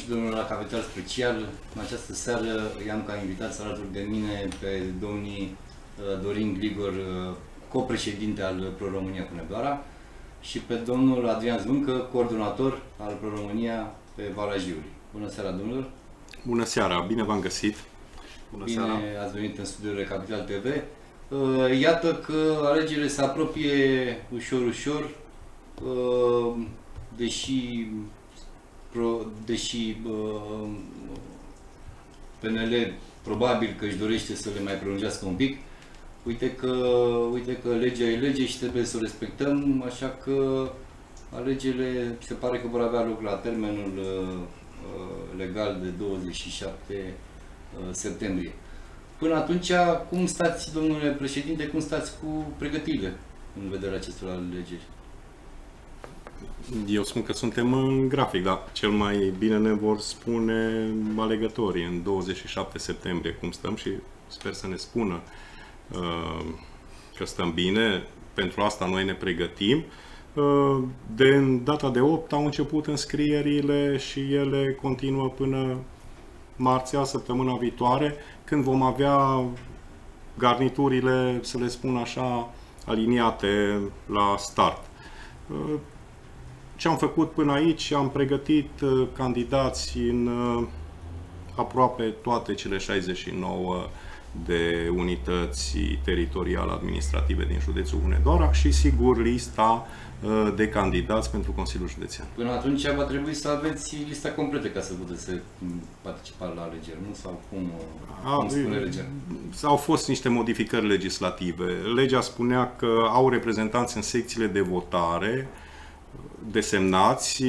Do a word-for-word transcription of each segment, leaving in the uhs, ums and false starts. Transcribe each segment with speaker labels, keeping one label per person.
Speaker 1: și domnilor la Kapital special. În această seară i-am ca invitați alături de mine pe domnii Dorin Grigor, copreședinte al Pro-România Hunedoara, și pe domnul Adrian Zvîncă, coordonator al Pro-România pe Valea Jiului. Bună seara, domnilor!
Speaker 2: Bună seara! Bine v-am găsit!
Speaker 1: Bună Bine seara. Ați venit în studioul Kapital T V. Iată că alegerile se apropie ușor, ușor, deși, deși P N L probabil că își dorește să le mai prelungească un pic. Uite că, uite că legea e lege și trebuie să o respectăm, așa că alegerile se pare că vor avea loc la termenul legal de douăzeci și șapte septembrie. Până atunci, cum stați, domnule președinte, cum stați cu pregătirile în vederea acestor alegeri?
Speaker 2: Eu spun că suntem în grafic, dar cel mai bine ne vor spune alegătorii în douăzeci și șapte septembrie cum stăm și sper să ne spună uh, că stăm bine. Pentru asta noi ne pregătim. Uh, de data de opt au început înscrierile și ele continuă până marțea, săptămâna viitoare, când vom avea garniturile, să le spun așa, aliniate la start. Ce am făcut până aici? Am pregătit candidați în aproape toate cele șaizeci și nouă de unități teritoriale administrative din județul Hunedoara și, sigur, lista de candidați pentru Consiliul Județean.
Speaker 1: Până atunci va trebui să aveți lista completă ca să puteți să participați la alegeri, nu? Sau cum, A, cum spune legea?
Speaker 2: Au fost niște modificări legislative. Legea spunea că au reprezentanți în secțiile de votare desemnați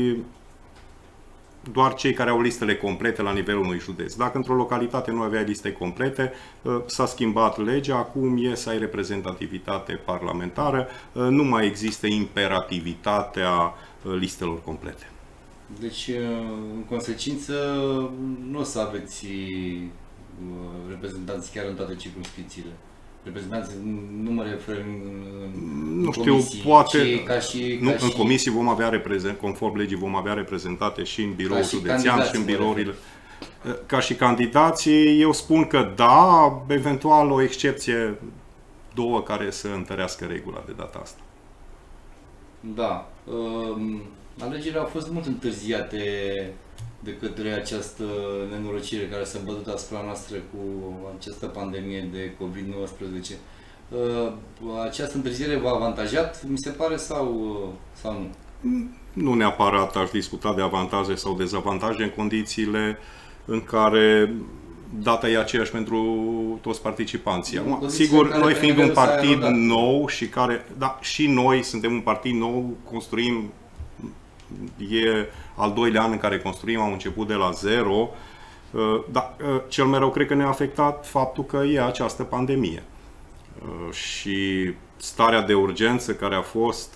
Speaker 2: doar cei care au listele complete la nivelul unui județ. Dacă într-o localitate nu avea liste complete, s-a schimbat legea, acum e să ai reprezentativitate parlamentară, nu mai există imperativitatea listelor complete.
Speaker 1: Deci, în consecință, nu o să aveți reprezentanți chiar în toate circumscripțiile. Reprezentanți, nu mă refer în, în
Speaker 2: nu știu,
Speaker 1: comisii,
Speaker 2: poate,
Speaker 1: ca și,
Speaker 2: nu,
Speaker 1: ca
Speaker 2: în
Speaker 1: și,
Speaker 2: comisii vom avea reprezent, conform legii vom avea reprezentate și în biroul județean și în birourile. Ca și candidații, eu spun că da, eventual o excepție, două care să întărească regula de data asta.
Speaker 1: Da. Um, alegerile au fost mult întârziate de către această nenorocire care s-a bătut asupra noastră cu această pandemie de COVID nouăsprezece. Această întârziere v-a avantajat, mi se pare, sau, sau nu?
Speaker 2: Nu neapărat aș discuta de avantaje sau dezavantaje în condițiile în care data e aceeași pentru toți participanții. Acum, sigur, noi fiind un partid nou și care, da, și noi suntem un partid nou, construim, e al doilea an în care construim, am început de la zero, dar cel mai rău cred că ne-a afectat faptul că e această pandemie. Și starea de urgență care a fost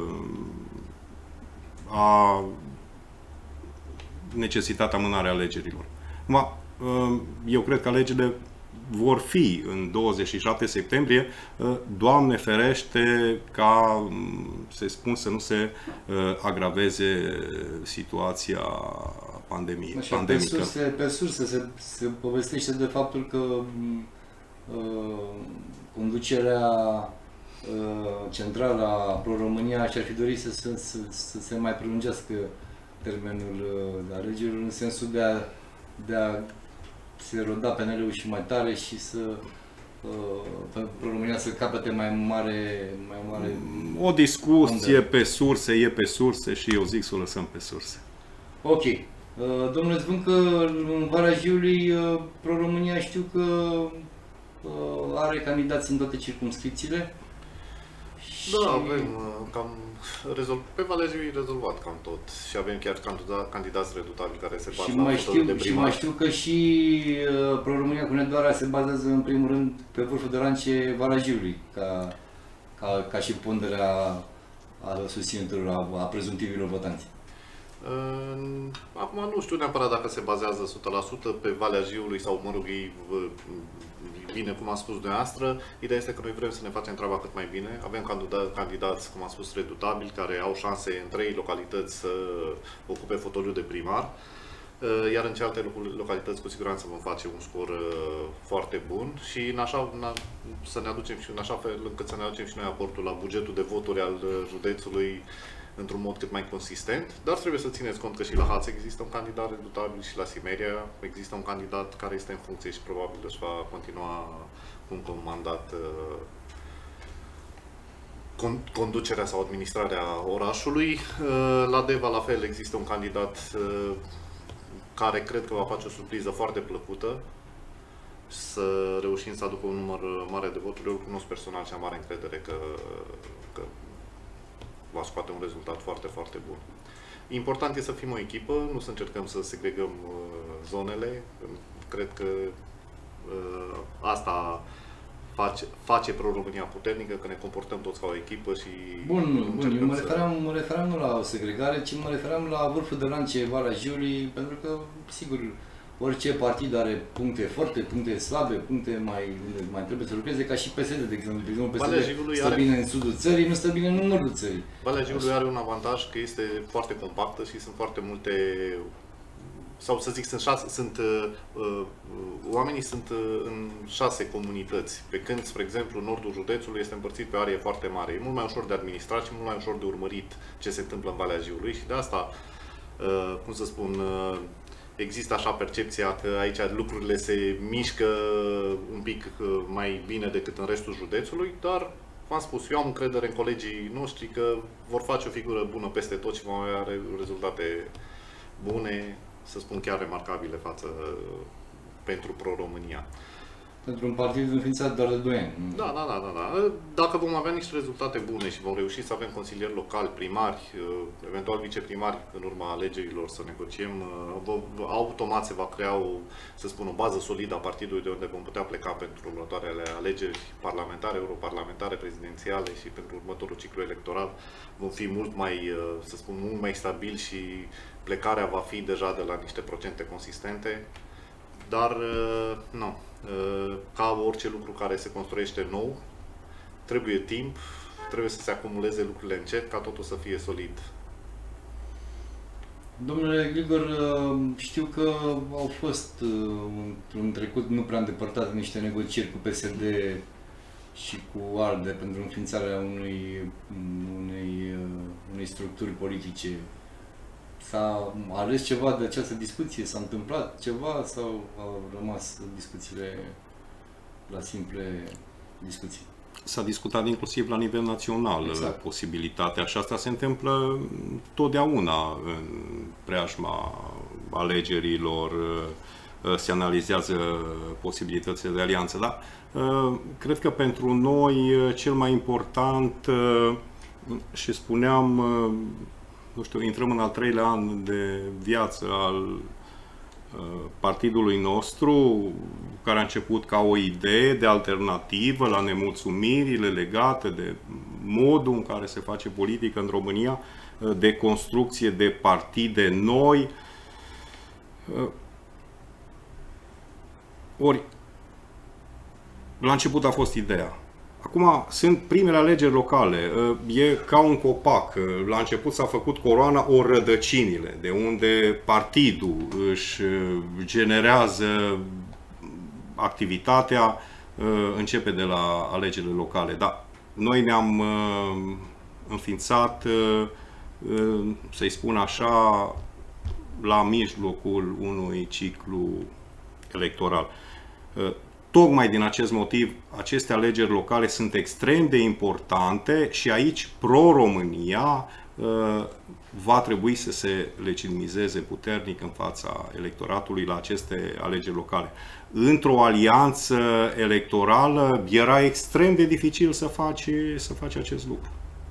Speaker 2: a necesitat amânarea alegerilor. Eu cred că alegerile vor fi în douăzeci și șapte septembrie, Doamne ferește ca, se spun, să nu se agraveze situația pandemiei.
Speaker 1: Așa, pandemică. Pe surse, pe surse se, se povestește de faptul că uh, conducerea uh, centrală a Pro-România și-ar fi dorit să, să, să, să se mai prelungească termenul uh, de alegerilor, în sensul de a, de a se roda P N L-ul și mai tare și să uh, Pro-România să capete mai mare, mai mare...
Speaker 2: O discuție unde? Pe surse, e pe surse și eu zic să o lăsăm pe surse.
Speaker 1: Ok. Uh, domnule Zvîncă, în Valea Jiului, uh, Pro-România știu că uh, are candidați în toate circumscripțiile.
Speaker 3: Da, avem cam rezolv... pe Valea Jiului rezolvat cam tot și avem chiar candidați redutabili care se bazează
Speaker 1: și mai știu, de și mai știu că și uh, Pro-România Hunedoara se bazează în primul rând pe vârful de lance Valea Jiului, ca, ca, ca și ponderea a susținătorilor, a, a prezumtivilor votanți.
Speaker 3: Acum nu știu neapărat dacă se bazează o sută la sută pe Valea Jiului sau, mă rog, ei, bine, cum a spus dumneavoastră. Ideea este că noi vrem să ne facem treaba cât mai bine. Avem candidați, cum a spus, redutabili, care au șanse în trei localități să ocupe fotoliul de primar. Iar în celelalte localități, cu siguranță, vom face un scor foarte bun și în așa, să ne aducem și în așa fel încât să ne aducem și noi aportul la bugetul de voturi al județului într-un mod cât mai consistent. Dar trebuie să țineți cont că și la Haț există un candidat redutabil și la Simeria există un candidat care este în funcție și probabil își va continua cu încă un mandat conducerea sau administrarea orașului. La Deva, la fel, există un candidat care cred că va face o surpriză foarte plăcută, să reușim să aducă un număr mare de voturi. Eu îl cunosc personal și am mare încredere că, că va scoate un rezultat foarte, foarte bun. Important este să fim o echipă, nu să încercăm să segregăm zonele. Cred că asta face, face Pro-România puternică, că ne comportăm toți ca o echipă și...
Speaker 1: Bun, bun. Eu mă referam, mă referam nu la o segregare, ci mă referam la vârful de lance Valea Jiului, pentru că, sigur, orice partid are puncte forte, puncte slabe, puncte mai, mai trebuie să lucreze, ca și P S D, de exemplu. De exemplu, P S D stă
Speaker 3: are...
Speaker 1: bine în sudul țării, nu stă bine în nordul țării.
Speaker 3: Valea Jiului are un avantaj că este foarte compactă și sunt foarte multe... sau să zic, sunt șase, sunt, uh, uh, oamenii sunt uh, în șase comunități, pe când, spre exemplu, nordul județului este împărțit pe arie foarte mare. E mult mai ușor de administrat și mult mai ușor de urmărit ce se întâmplă în Valea Jiului și de asta, uh, cum să spun, uh, există așa percepția că aici lucrurile se mișcă un pic uh, mai bine decât în restul județului, dar, v-am spus, eu am încredere în colegii noștri că vor face o figură bună peste tot și vom avea rezultate bune, să spun chiar remarcabile față pentru Pro-România.
Speaker 1: Pentru un partid înființat doar de doi ani.
Speaker 3: Da, da, da, da, da. Dacă vom avea niște rezultate bune și vom reuși să avem consilieri locali, primari, eventual viceprimari în urma alegerilor să negociem, automat se va crea o, să spun, o bază solidă a partidului de unde vom putea pleca pentru următoarele alegeri parlamentare, europarlamentare, prezidențiale și pentru următorul ciclu electoral. Vom fi mult mai, să spun, mult mai stabili și plecarea va fi deja de la niște procente consistente, dar nu. Ca orice lucru care se construiește nou, trebuie timp, trebuie să se acumuleze lucrurile încet ca totul să fie solid.
Speaker 1: Domnule Grigor, știu că au fost în trecut nu prea îndepărtate niște negocieri cu P S D și cu ALDE pentru înființarea unui, unei, unei structuri politice. S-a ales ceva de această discuție? S-a întâmplat ceva sau au rămas discuțiile la simple discuții?
Speaker 2: S-a discutat inclusiv la nivel național exact. Posibilitatea și asta se întâmplă totdeauna în preajma alegerilor, se analizează posibilitățile de alianță, dar cred că pentru noi cel mai important, și spuneam, nu știu, intrăm în al treilea an de viață al partidului nostru, care a început ca o idee de alternativă la nemulțumirile legate de modul în care se face politică în România, de construcție de partide noi. Ori, la început a fost ideea. Acum sunt primele alegeri locale, e ca un copac. La început s-a făcut coroana o rădăcinile, de unde partidul își generează activitatea, începe de la alegerile locale. Dar noi ne-am înființat, să-i spun așa, la mijlocul unui ciclu electoral. Tocmai din acest motiv, aceste alegeri locale sunt extrem de importante și aici Pro-România va trebui să se legitimizeze puternic în fața electoratului la aceste alegeri locale. Într-o alianță electorală era extrem de dificil să faci, să faci acest lucru.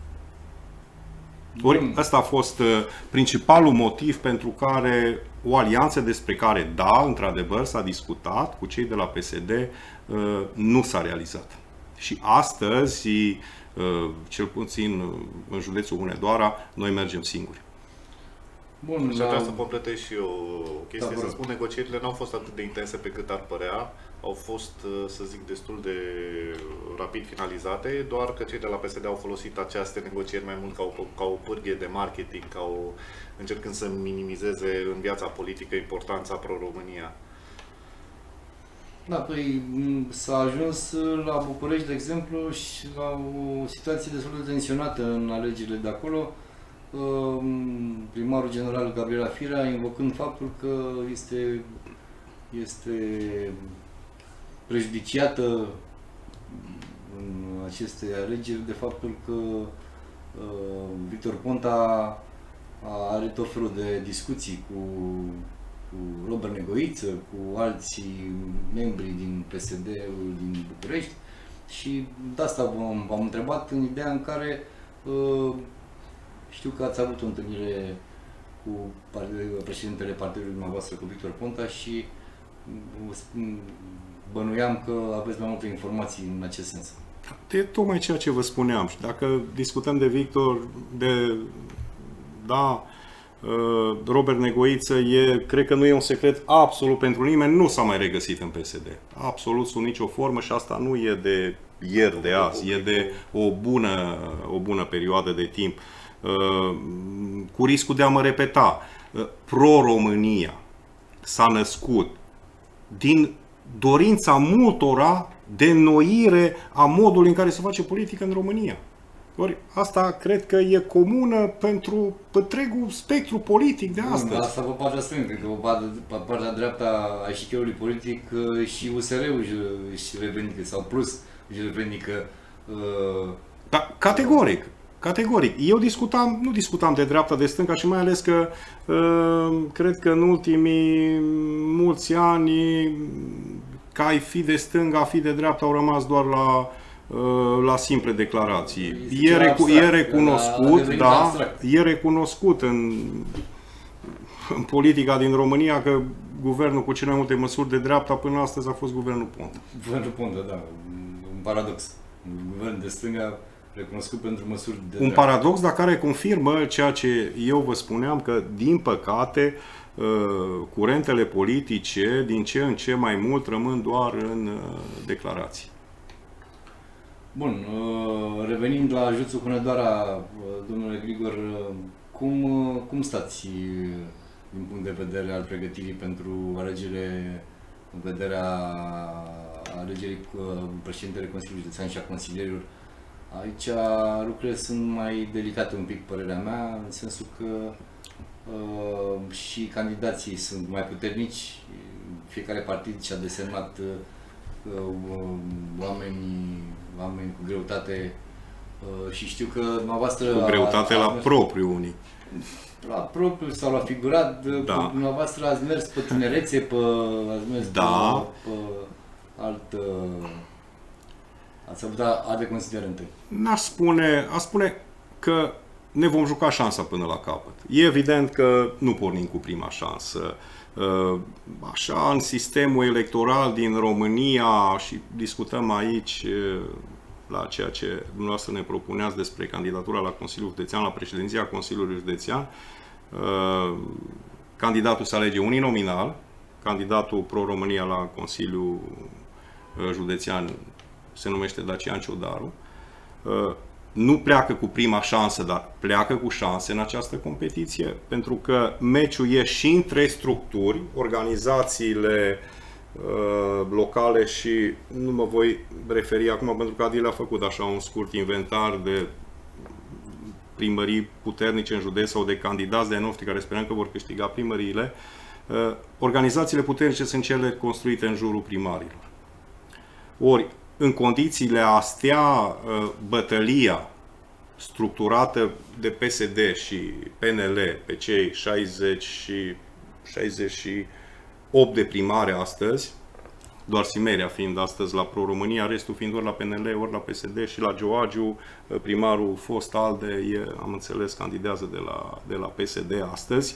Speaker 2: Ori ăsta a fost principalul motiv pentru care o alianță despre care, da, într-adevăr, s-a discutat cu cei de la P S D, nu s-a realizat. Și astăzi, cel puțin în județul Hunedoara, noi mergem singuri.
Speaker 3: Bun, și aș vrea să completez și eu o chestie, da, să spun, negocierile n-au fost atât de intense pe cât ar părea, au fost, să zic, destul de rapid finalizate, doar că cei de la P S D au folosit aceste negocieri mai mult ca o, ca o pârghie de marketing, ca o, încercând să minimizeze în viața politică importanța pro-România.
Speaker 1: Da, păi s-a ajuns la București, de exemplu, și la o situație destul de tensionată în alegerile de acolo. Primarul general Gabriela Firea, invocând faptul că este, este prejudiciată în aceste alegeri de faptul că uh, Victor Ponta are tot felul de discuții cu, cu Robert Negoiță, cu alții membri din P S D-ul din București și de asta v-am întrebat în ideea în care uh, știu că ați avut o întâlnire cu președintele partidului dumneavoastră, cu Victor Ponta, și bănuiam că aveți mai multe informații în acest sens.
Speaker 2: E tocmai ceea ce vă spuneam. Și dacă discutăm de Victor, de da, Robert Negoiță, e, cred că nu e un secret absolut pentru nimeni, nu s-a mai regăsit în P S D. Absolut, sub nicio formă, și asta nu e de ieri, de azi, e de o bună, o bună perioadă de timp. Cu riscul de a mă repeta, Pro-România s-a născut din dorința multora de înnoire a modului în care se face politică în România. Ori asta cred că e comună pentru întregul spectru politic de astăzi.
Speaker 1: Bun, asta pe partea stângă, cred că pe partea dreapta a eșicheului politic și U S R-ul își revendică, sau Plus își revendică. Uh...
Speaker 2: Da, categoric. Categoric. Eu discutam, nu discutam de dreapta, de stânga, și mai ales că uh, cred că în ultimii mulți ani, ca ai fi de stânga, a fi de dreapta, au rămas doar la, uh, la simple declarații. E, recu abstract, e recunoscut, da, abstract. e recunoscut în, în politica din România că guvernul cu cele mai multe măsuri de dreapta până astăzi a fost guvernul Ponta.
Speaker 1: Guvernul Ponta, da, un paradox. Un guvern de stânga recunoscut pentru măsuri de
Speaker 2: Un dreapta. Paradox, dar care confirmă ceea ce eu vă spuneam, că, din păcate, curentele politice, din ce în ce mai mult, rămân doar în declarații.
Speaker 1: Bun, revenind la juțul Hunedoara, domnule Grigor, cum, cum stați din punct de vedere al pregătirii pentru alegerile, în vederea alegerii președintele Consiliului Județean și a consilierilor? Aici lucrurile sunt mai delicate un pic, părerea mea, în sensul că uh, și candidații sunt mai puternici. Fiecare partid și-a desemnat uh, oameni, oameni cu greutate uh, și știu că dumneavoastră...
Speaker 2: Cu greutate a, a la mers, propriu unii.
Speaker 1: La propriu sau la figurat, da. Dumneavoastră ați mers pe tinerețe, pe, ați mers
Speaker 2: da.
Speaker 1: pe, pe altă... Ați avut alte considerente.
Speaker 2: N-aș spune, aș spune că ne vom juca șansa până la capăt. E evident că nu pornim cu prima șansă. Așa, în sistemul electoral din România, și discutăm aici la ceea ce dumneavoastră ne propuneați despre candidatura la Consiliul Județean, la președinția Consiliului Județean, candidatul se alege uninominal, candidatul Pro-România la Consiliul Județean se numește Dacian Ciodaru. Nu pleacă cu prima șansă, dar pleacă cu șanse în această competiție, pentru că meciul e și între structuri, organizațiile uh, locale, și nu mă voi referi acum pentru că Adrian a făcut așa un scurt inventar de primării puternice în județ sau de candidați de noștri care sperăm că vor câștiga primăriile. Uh, organizațiile puternice sunt cele construite în jurul primarilor. Ori, în condițiile astea, bătălia structurată de P S D și P N L pe cei șaizeci și șaizeci și opt de primare astăzi, doar Simeria fiind astăzi la Pro-România, restul fiind ori la P N L, ori la P S D, și la Gioagiu, primarul fost ALDE, e, am înțeles, candidează de la, de la P S D astăzi,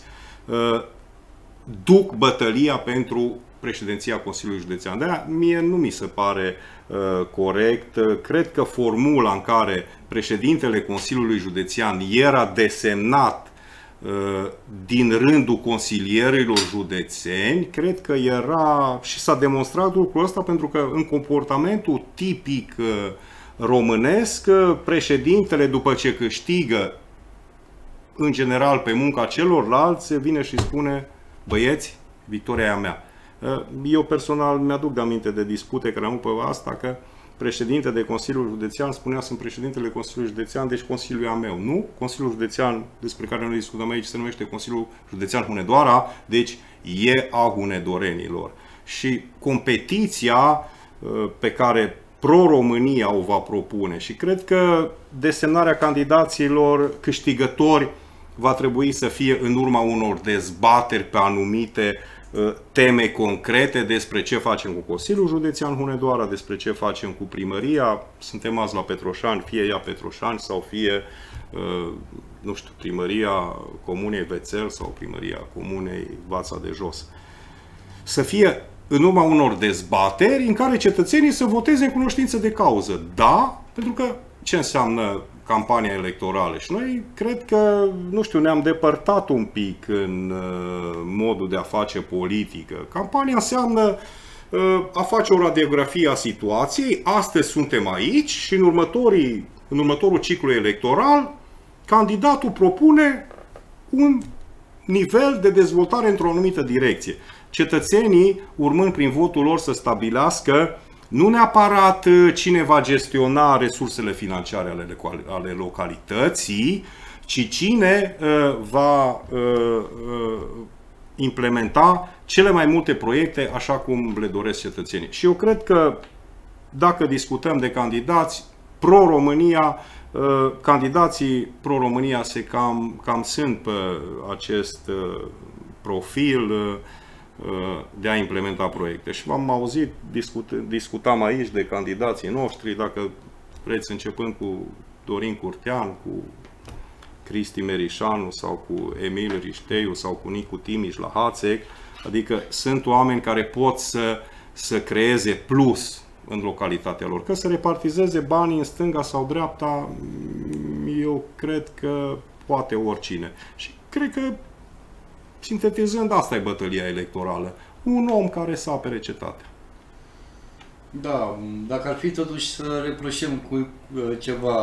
Speaker 2: duc bătălia pentru președinția Consiliului Județean. De-aia mie nu mi se pare uh, corect. Cred că formula în care președintele Consiliului Județean era desemnat din rândul consilierilor județeni, cred că era, și s-a demonstrat lucrul ăsta, pentru că în comportamentul tipic românesc, președintele, după ce câștigă în general pe munca celorlalți, vine și spune: băieți, victoria e a mea. Eu personal mi-aduc de aminte de dispute care am avut pe asta, că președinte de Consiliul Județean spunea: sunt președintele Consiliului Județean, deci Consiliul e a meu. Nu, Consiliul Județean, despre care noi discutăm aici, se numește Consiliul Județean Hunedoara, deci e a hunedorenilor. Și competiția pe care Pro-România o va propune, și cred că desemnarea candidaților câștigători va trebui să fie în urma unor dezbateri pe anumite teme concrete despre ce facem cu Consiliul Județean Hunedoara, despre ce facem cu primăria. Suntem azi la Petroșani, fie ea Petroșani sau fie, nu știu, primăria Comunei Vețel sau primăria Comunei Vața de Jos. Să fie în urma unor dezbateri în care cetățenii să voteze în cunoștință de cauză. Da, pentru că ce înseamnă campania electorală? Și noi cred că, nu știu, ne-am depărtat un pic în uh, modul de a face politică. Campania înseamnă uh, a face o radiografie a situației. Astăzi suntem aici și în, următorii, în următorul ciclu electoral candidatul propune un nivel de dezvoltare într-o anumită direcție. Cetățenii, urmând prin votul lor să stabilească nu neapărat cine va gestiona resursele financiare ale, ale localității, ci cine uh, va uh, uh, implementa cele mai multe proiecte așa cum le doresc cetățenii. Și eu cred că dacă discutăm de candidați pro-România, uh, candidații pro-România se cam, cam sunt pe acest uh, profil uh, de a implementa proiecte. Și v-am auzit, discut, discutam aici de candidații noștri, dacă vreți, începând cu Dorin Curtean, cu Cristi Merișanu sau cu Emil Rișteiu sau cu Nicu Timiș la Hațec, adică sunt oameni care pot să, să creeze plus în localitatea lor. Că să repartizeze banii în stânga sau dreapta, eu cred că poate oricine. Și cred că, sintetizând, asta e bătălia electorală. Un om care să apere cetatea.
Speaker 1: Da, dacă ar fi totuși să reproșăm cu ceva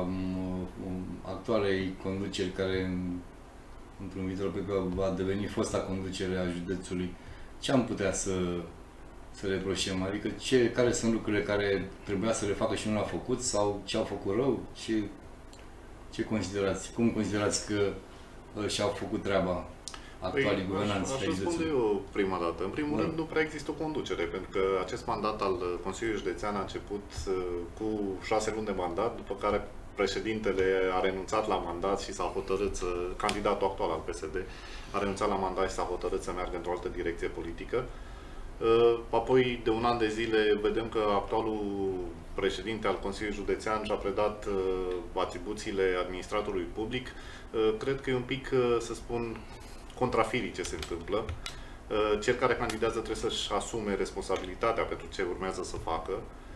Speaker 1: actualei conduceri care într-un viitor pe care va deveni fosta conducere a județului, ce am putea să, să reproșăm? Adică ce, care sunt lucrurile care trebuia să le facă și nu le-a făcut, sau ce au făcut rău? Ce, ce considerați? Cum considerați că și-au făcut treaba actualii păi, guvernanți?
Speaker 3: Aș răspunde eu prima dată. În primul da. rând, nu prea există o conducere, pentru că acest mandat al Consiliului Județean a început cu șase luni de mandat, după care președintele a renunțat la mandat și s-a hotărât să, candidatul actual al P S D a renunțat la mandat și s-a hotărât să meargă într-o altă direcție politică. Apoi, de un an de zile, vedem că actualul președinte al Consiliului Județean și-a predat atribuțiile administratorului public. Cred că e un pic, să spun, contrafirii ce se întâmplă. Cel care candidează trebuie să-și asume responsabilitatea pentru ce urmează să facă.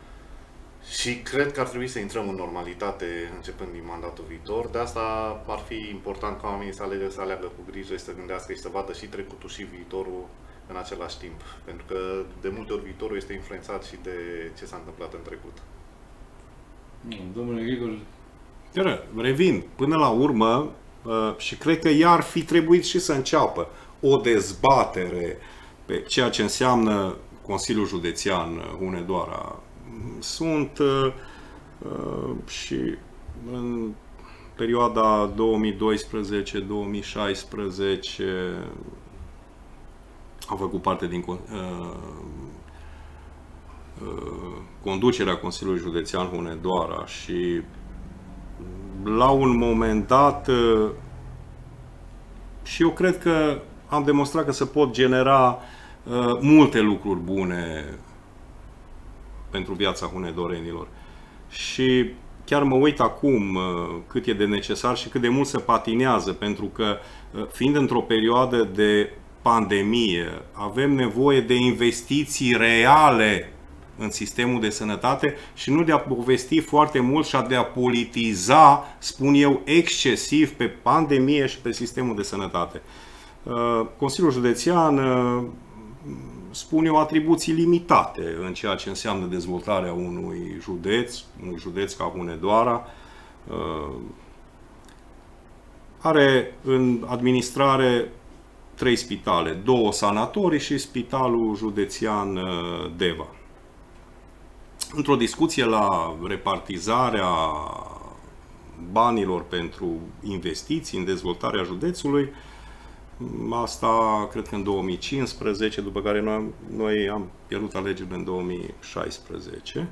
Speaker 3: Și cred că ar trebui să intrăm în normalitate începând din mandatul viitor. De asta ar fi important ca oamenii să aleagă, să aleagă cu grijă și să gândească și să vadă și trecutul și viitorul în același timp. Pentru că de multe ori viitorul este influențat și de ce s-a întâmplat în trecut.
Speaker 1: Domnule Grigol,
Speaker 2: revin. Până la urmă, și cred că ea ar fi trebuit și să înceapă o dezbatere pe ceea ce înseamnă Consiliul Județean Hunedoara. Sunt uh, și în perioada două mii doisprezece două mii șaisprezece am făcut parte din uh, uh, conducerea Consiliului Județean Hunedoara și la un moment dat uh, și eu cred că am demonstrat că se pot genera uh, multe lucruri bune pentru viața hunedorenilor. Și chiar mă uit acum cât e de necesar și cât de mult se patinează, pentru că fiind într-o perioadă de pandemie, avem nevoie de investiții reale în sistemul de sănătate și nu de a povesti foarte mult și de a politiza, spun eu, excesiv pe pandemie și pe sistemul de sănătate. Consiliul Județean, spun eu, atribuții limitate în ceea ce înseamnă dezvoltarea unui județ, unui județ ca Hunedoara. Are în administrare trei spitale, două sanatorii și Spitalul Județean Deva. Într-o discuție la repartizarea banilor pentru investiții în dezvoltarea județului, asta cred că în două mii cincisprezece, după care noi, noi am pierdut alegerile în două mii șaisprezece.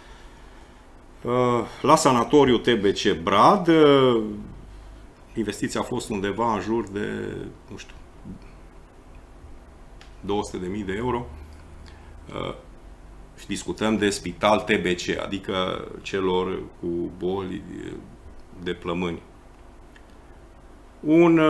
Speaker 2: La sanatoriu T B C Brad, investiția a fost undeva în jur de, nu știu, două sute de mii de euro. Și discutăm de spital T B C, adică celor cu boli de plămâni. Un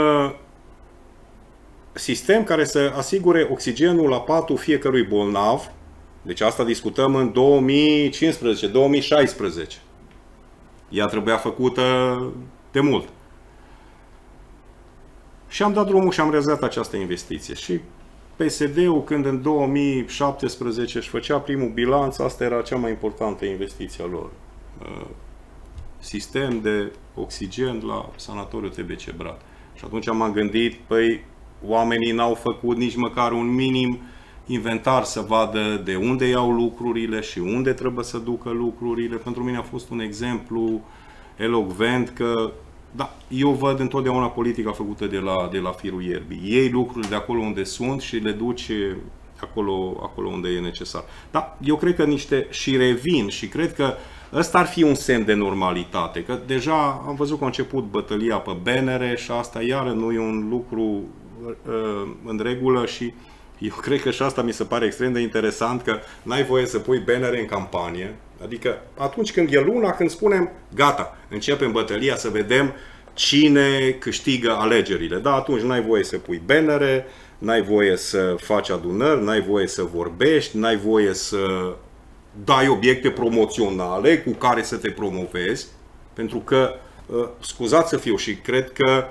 Speaker 2: sistem care să asigure oxigenul la patul fiecărui bolnav. Deci asta discutăm în două mii cincisprezece două mii șaisprezece. Ea trebuia făcută de mult. Și am dat drumul și am realizat această investiție. Și P S D-ul, când în două mii șaptesprezece își făcea primul bilanț, asta era cea mai importantă investiție a lor. Sistem de oxigen la sanatoriul T B C Brad. Și atunci m-am gândit, păi, oamenii n-au făcut nici măcar un minim inventar să vadă de unde iau lucrurile și unde trebuie să ducă lucrurile. Pentru mine a fost un exemplu elocvent că, da, eu văd întotdeauna politica făcută de la, de la firul ierbii. Iei lucrurile de acolo unde sunt și le duci acolo, acolo unde e necesar. Da, eu cred că niște, și revin, și cred că ăsta ar fi un semn de normalitate, că deja am văzut că a început bătălia pe bannere și asta iară nu e un lucru uh, în regulă și eu cred că și asta mi se pare extrem de interesant, că n-ai voie să pui bannere în campanie. Adică atunci când e luna, când spunem gata, începem bătălia să vedem cine câștigă alegerile. Da, atunci n-ai voie să pui bannere, n-ai voie să faci adunări, n-ai voie să vorbești, n-ai voie să dai obiecte promoționale cu care să te promovezi. Pentru că, scuzați să fiu, și cred că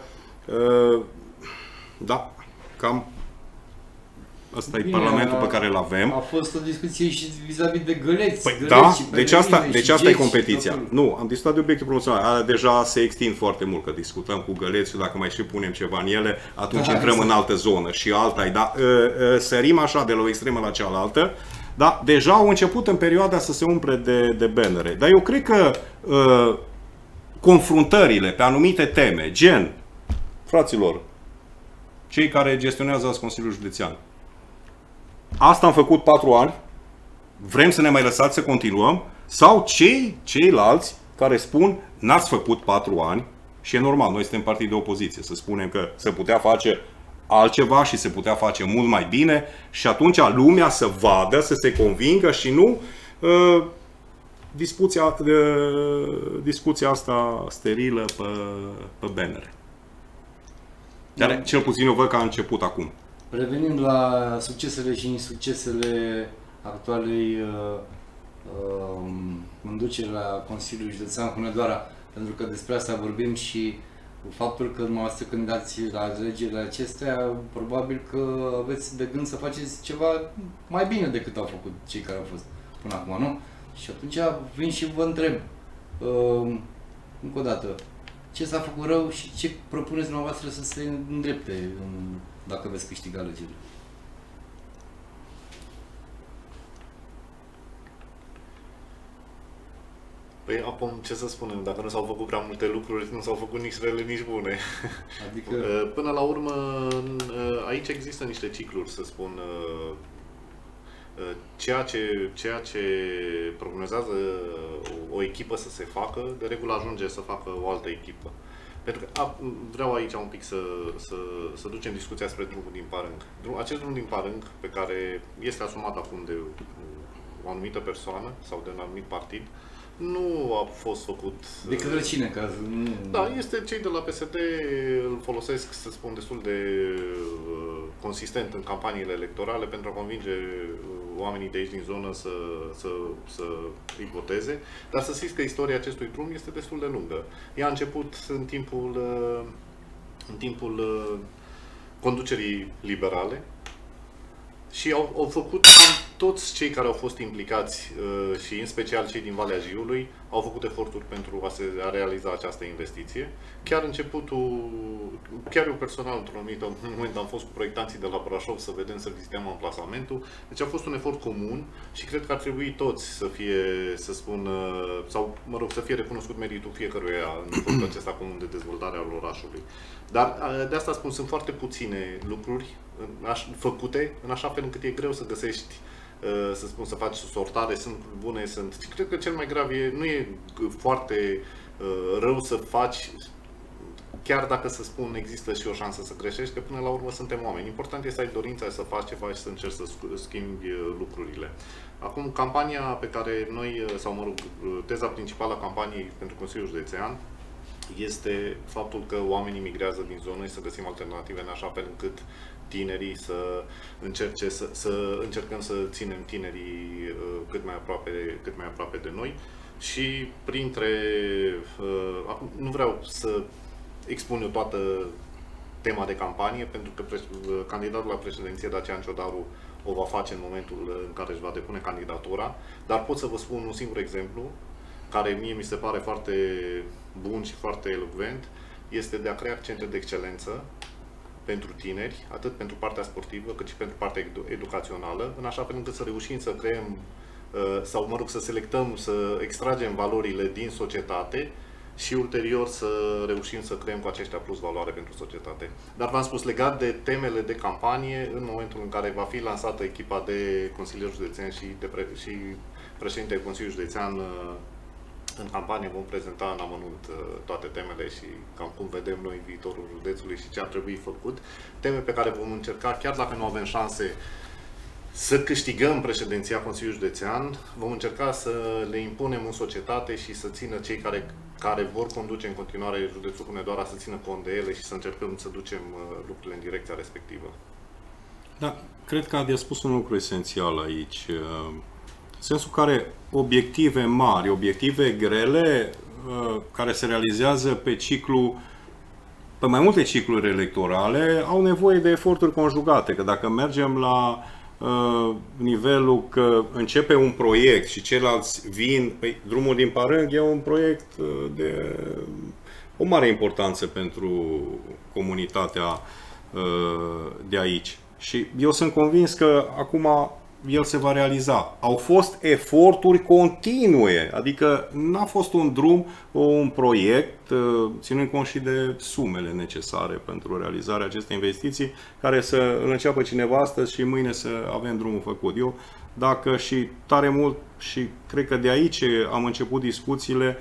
Speaker 2: da, cam asta e Parlamentul pe care îl avem.
Speaker 1: A fost o discuție și vis-a-vis de găleți.
Speaker 2: Păi, da, deci asta, deci asta e competiția. Nu, am discutat de obiecte promoționale. Deja se extind foarte mult, că discutăm cu găleți și dacă mai și punem ceva în ele, atunci da, intrăm exact în altă zonă. Și alta e, da, sărim așa de la o extremă la cealaltă. Da, deja au început în perioada să se umple de, de bannere. Dar eu cred că uh, confruntările pe anumite teme, gen, fraților, cei care gestionează azi Consiliul Județean, asta am făcut patru ani, vrem să ne mai lăsați să continuăm, sau cei, ceilalți care spun, n-ați făcut patru ani, și e normal, noi suntem partid de opoziție, să spunem că se putea face altceva și se putea face mult mai bine și atunci lumea să vadă, să se convingă și nu uh, discuția, uh, discuția asta sterilă pe, pe bannere. Dar da, cel puțin eu văd că a început acum.
Speaker 1: Revenind la succesele și insuccesele actualei uh, uh, conducere la Consiliul Județean Hunedoara, pentru că despre asta vorbim și faptul că dumneavoastră când dați la alegerile acestea, probabil că aveți de gând să faceți ceva mai bine decât au făcut cei care au fost până acum, nu? Și atunci vin și vă întreb, uh, încă o dată, ce s-a făcut rău și ce propuneți dumneavoastră să se îndrepte în, dacă veți câștiga alegerile?
Speaker 3: Păi acum ce să spunem, dacă nu s-au făcut prea multe lucruri, nu s-au făcut nici rele, nici bune. Adică... Până la urmă, aici există niște cicluri, să spun. Ceea ce, ceea ce prognozează o echipă să se facă, de regulă ajunge să facă o altă echipă. Pentru că a, vreau aici un pic să, să, să ducem discuția spre drumul din Parâng. Acest drum din Parâng, pe care este asumat acum de o anumită persoană sau de un anumit partid, nu a fost făcut...
Speaker 1: De către cine? Ca...
Speaker 3: Da, este cei de la P S D, îl folosesc, să spun, destul de uh, consistent în campaniile electorale pentru a convinge oamenii de aici din zonă să, să, să îi voteze, dar să știți că istoria acestui drum este destul de lungă. Ea a început în timpul, în timpul conducerii liberale și au, au făcut toți cei care au fost implicați și în special cei din Valea Jiului au făcut eforturi pentru a se a realiza această investiție. Chiar începutul, chiar eu personal într-un anumit moment am fost cu proiectanții de la Brașov să vedem, să vizităm amplasamentul. Deci a fost un efort comun și cred că ar trebui toți să fie, să spun, sau mă rog, să fie recunoscut meritul fiecăruia în efortul acesta comun de dezvoltare al orașului. Dar de asta spun, sunt foarte puține lucruri făcute în așa fel încât e greu să găsești, să spun, să faci sortare, sunt bune, sunt... Cred că cel mai grav e, nu e foarte rău să faci, chiar dacă, să spun, există și o șansă să greșești, că până la urmă suntem oameni. Important este să ai dorința să faci ceva și să încerci să schimbi lucrurile. Acum, campania pe care noi, sau mă rog, teza principală a campaniei pentru Consiliul Județean este faptul că oamenii migrează din zonă și să găsim alternative în așa fel încât tinerii să încerce să, să încercăm să ținem tinerii cât mai aproape, cât mai aproape de noi. Și printre acum nu vreau să expun eu toată tema de campanie, pentru că candidatul la președinție, Dacian Ciodaru, o va face în momentul în care își va depune candidatura, dar pot să vă spun un singur exemplu care mie mi se pare foarte bun și foarte elocvent, este de a crea centre de excelență pentru tineri, atât pentru partea sportivă, cât și pentru partea edu educațională, în așa fel încât să reușim să creăm, sau mă rog, să selectăm, să extragem valorile din societate și ulterior să reușim să creăm cu aceștia plus valoare pentru societate. Dar v-am spus, legat de temele de campanie, în momentul în care va fi lansată echipa de consilieri județeni și, de pre și președintele Consiliului Județean în campanie, vom prezenta în amănunt toate temele și cam cum vedem noi viitorul județului și ce ar trebui făcut. Teme pe care vom încerca, chiar dacă nu avem șanse să câștigăm președinția Consiliului Județean, vom încerca să le impunem în societate și să țină cei care, care vor conduce în continuare județul Hunedoara să țină cont de ele și să încercăm să ducem lucrurile în direcția respectivă.
Speaker 2: Da, cred că a spus un lucru esențial aici. În sensul care obiective mari, obiective grele, care se realizează pe ciclu, pe mai multe cicluri electorale, au nevoie de eforturi conjugate. Că dacă mergem la uh, nivelul că începe un proiect și ceilalți vin, pe drumul din Parâng e un proiect de o mare importanță pentru comunitatea uh, de aici. Și eu sunt convins că acum el se va realiza. Au fost eforturi continue, adică n-a fost un drum, un proiect, ținând cont și de sumele necesare pentru realizarea acestei investiții, care să îl înceapă cineva astăzi și mâine să avem drumul făcut. Eu, dacă și tare mult, și cred că de aici am început discuțiile,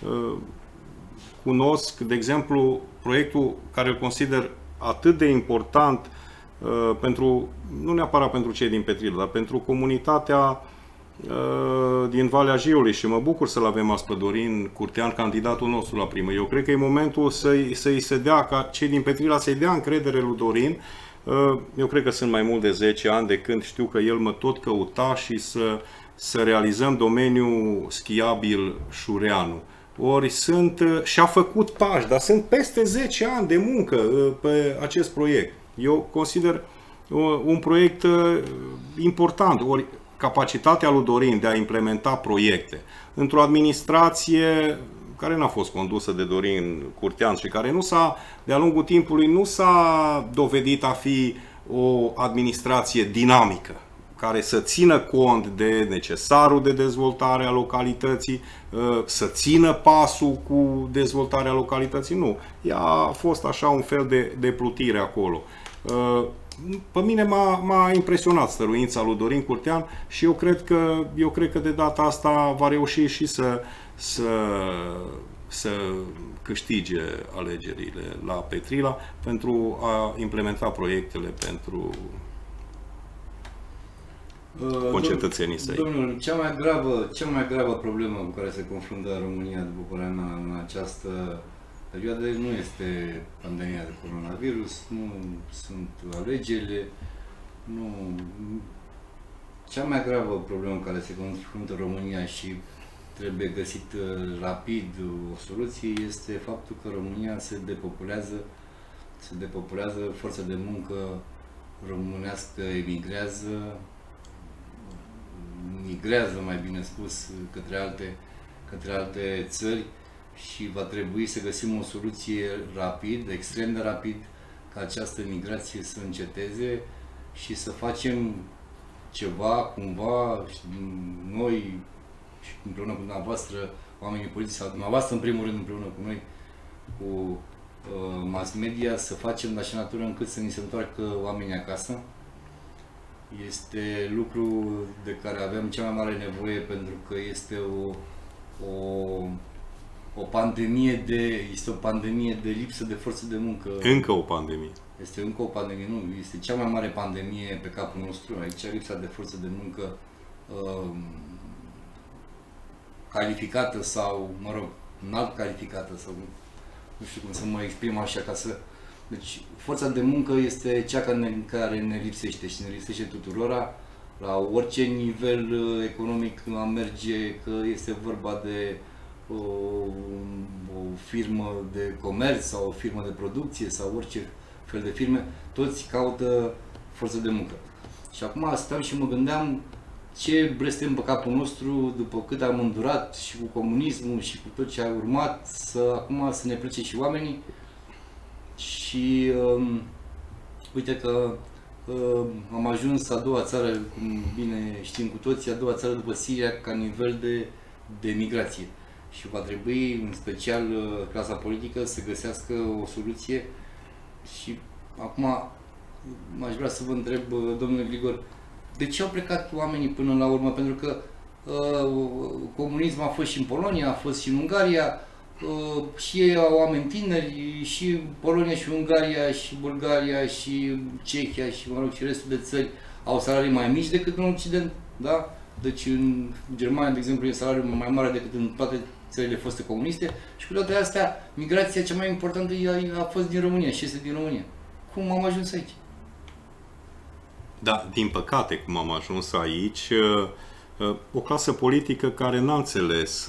Speaker 2: cunosc, de exemplu, proiectul care îl consider atât de important pentru, nu neapărat pentru cei din Petrilă, dar pentru comunitatea uh, din Valea Jiului, și mă bucur să-l avem astăzi pe Dorin Curtean, candidatul nostru la primă. Eu cred că e momentul să-i să se dea, ca cei din Petrila să-i dea încredere lui Dorin. Uh, eu cred că sunt mai mult de zece ani de când știu că el mă tot căuta și să, să realizăm domeniul schiabil Șureanu. Ori sunt, și-a făcut pași, dar sunt peste zece ani de muncă uh, pe acest proiect. Eu consider un proiect important, ori capacitatea lui Dorin de a implementa proiecte într-o administrație care n-a fost condusă de Dorin Curtean și care nu s-a, de-a lungul timpului, nu s-a dovedit a fi o administrație dinamică, care să țină cont de necesarul de dezvoltare a localității, să țină pasul cu dezvoltarea localității. Nu. Ea a fost așa un fel de, de plutire acolo. Pe mine m-a impresionat stăruința lui Dorin Curtean și eu cred că, eu cred că de data asta va reuși și să, să, să câștige alegerile la Petrila pentru a implementa proiectele pentru concetățenii săi.
Speaker 1: Domnul, cea mai gravă, cea mai gravă problemă cu care se confruntă România, după părerea mea, în această perioadă nu este pandemia de coronavirus, nu sunt alegerile, nu... cea mai gravă problemă în care se confruntă România și trebuie găsit rapid o soluție este faptul că România se depopulează, se depopulează, forța de muncă românească emigrează, migrează, mai bine spus, către alte, către alte țări și va trebui să găsim o soluție rapid, extrem de rapid, ca această migrație să înceteze și să facem ceva, cumva, noi, și împreună cu dumneavoastră, oamenii politici, sau dumneavoastră în primul rând împreună cu noi, cu uh, mass media, să facem de așa natură încât să ni se întoarcă oamenii acasă. Este lucru de care avem cea mai mare nevoie pentru că este o, o, o pandemie de, este o pandemie de lipsă de forță de muncă.
Speaker 2: Încă o pandemie.
Speaker 1: Este încă o pandemie, nu, este cea mai mare pandemie pe capul nostru, aici lipsa de forță de muncă uh, calificată sau, mă rog, înalt calificată sau nu știu cum să mă exprim așa ca să... Deci forța de muncă este cea care ne, care ne lipsește și ne lipsește tuturora la orice nivel economic am merge, că este vorba de o, o firmă de comerț sau o firmă de producție sau orice fel de firme, toți caută forță de muncă. Și acum stau și mă gândeam ce blestem pe capul nostru după cât am îndurat și cu comunismul și cu tot ce a urmat, să acum să ne plece și oamenii. Și um, uite că um, am ajuns a doua țară, cum bine știm cu toții, a doua țară după Siria ca nivel de, de migrație. Și va trebui, în special clasa politică, să găsească o soluție. Și acum aș vrea să vă întreb, domnule Grigor, de ce au plecat oamenii până la urmă? Pentru că uh, comunismul a fost și în Polonia, a fost și în Ungaria, uh, și ei au oameni tineri, și Polonia și Ungaria și Bulgaria și Cehia și, mă rog, și restul de țări au salarii mai mici decât în Occident, da? Deci în Germania, de exemplu, e salariul mai mare decât în toate țările foste comuniste și cu toate astea, migrația cea mai importantă a fost din România și este din România. Cum am ajuns aici?
Speaker 2: Da, din păcate, cum am ajuns aici, o clasă politică care n-a înțeles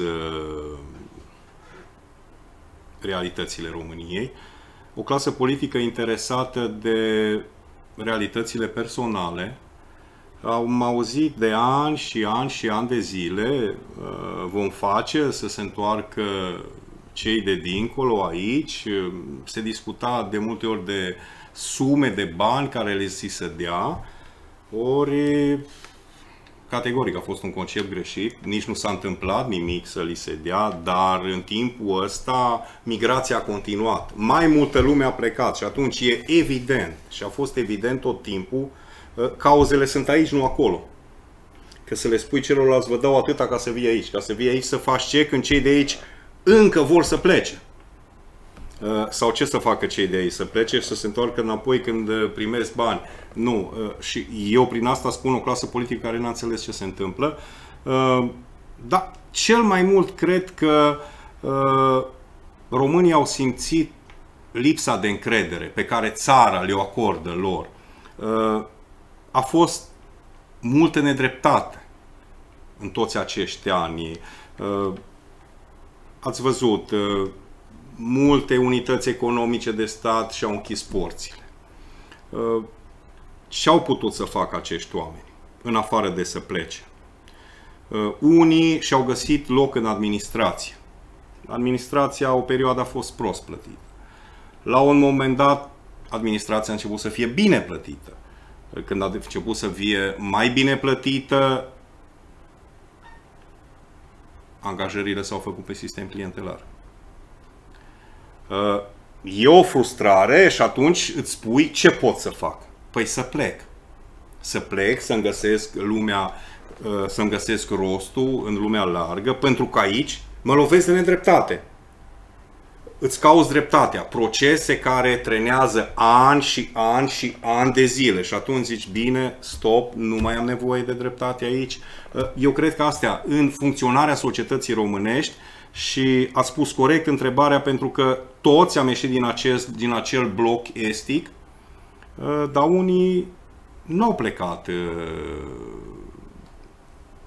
Speaker 2: realitățile României, o clasă politică interesată de realitățile personale. Am auzit de ani și ani și ani de zile, vom face să se întoarcă cei de dincolo aici, se discuta de multe ori de sume de bani care le si se dea, ori categoric a fost un concept greșit, nici nu s-a întâmplat nimic să li se dea, dar în timpul ăsta migrația a continuat. Mai multă lume a plecat și atunci e evident, și a fost evident tot timpul, cauzele sunt aici, nu acolo. Că să le spui celorlalți, vă dau atâta ca să vii aici, ca să vii aici să faci ce când cei de aici încă vor să plece. Sau ce să facă cei de aici? Să plece și să se întoarcă înapoi când primesc bani. Nu. Și eu prin asta spun o clasă politică care n-a înțeles ce se întâmplă. Dar cel mai mult cred că românii au simțit lipsa de încredere pe care țara le-o acordă lor. A fost multă nedreptate în toți acești ani. Ați văzut, multe unități economice de stat și-au închis porțile. Ce au putut să facă acești oameni, în afară de să plece? Unii și-au găsit loc în administrație. Administrația o perioadă a fost prost plătită. La un moment dat, administrația a început să fie bine plătită. Când a început să fie mai bine plătită, angajările s-au făcut pe sistem clientelar. E o frustrare și atunci îți spui ce pot să fac. Păi să plec. Să plec, să-mi găsesc lumea, să-mi găsesc rostul în lumea largă, pentru că aici mă lovesc de nedreptate. Îți cauți dreptatea. Procese care trenează ani și ani și ani de zile. Și atunci zici, bine, stop, nu mai am nevoie de dreptate aici. Eu cred că astea, în funcționarea societății românești, și ați spus corect întrebarea, pentru că toți am ieșit din, acest, din acel bloc estic, dar unii nu au plecat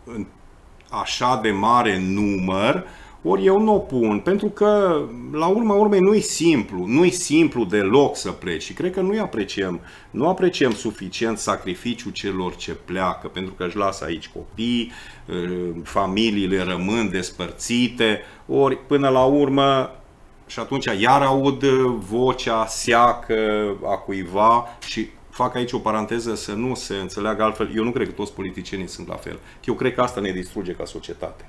Speaker 2: așa de mare număr, ori eu nu o pun, pentru că la urma urmei nu-i simplu, nu-i simplu deloc să pleci și cred că nu-i apreciem, nu apreciem suficient sacrificiul celor ce pleacă, pentru că își lasă aici copii, familiile rămân despărțite, ori până la urmă, și atunci iar aud vocea seacă a cuiva și fac aici o paranteză să nu se înțeleagă altfel, eu nu cred că toți politicienii sunt la fel, eu cred că asta ne distruge ca societate.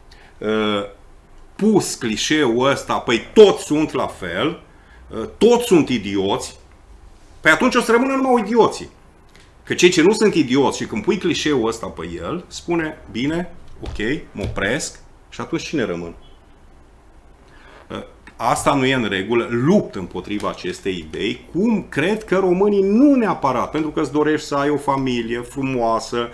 Speaker 2: Pus clișeul ăsta, păi toți sunt la fel, toți sunt idioți, păi atunci o să rămână numai idioții. Că cei ce nu sunt idioți și când pui clișeul ăsta pe el, spune, bine, ok, mă opresc și atunci cine rămân? Asta nu e în regulă, lupt împotriva acestei idei, cum cred că românii nu neapărat, pentru că îți dorești să ai o familie frumoasă,